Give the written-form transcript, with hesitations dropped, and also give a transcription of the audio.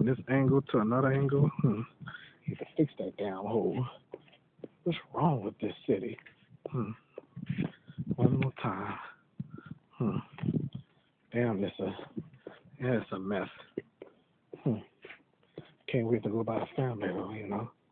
from this angle to another angle. Need to fix that damn hole. What's wrong with this city? One more time. Damn, it's a mess. Can't wait to go by the family though,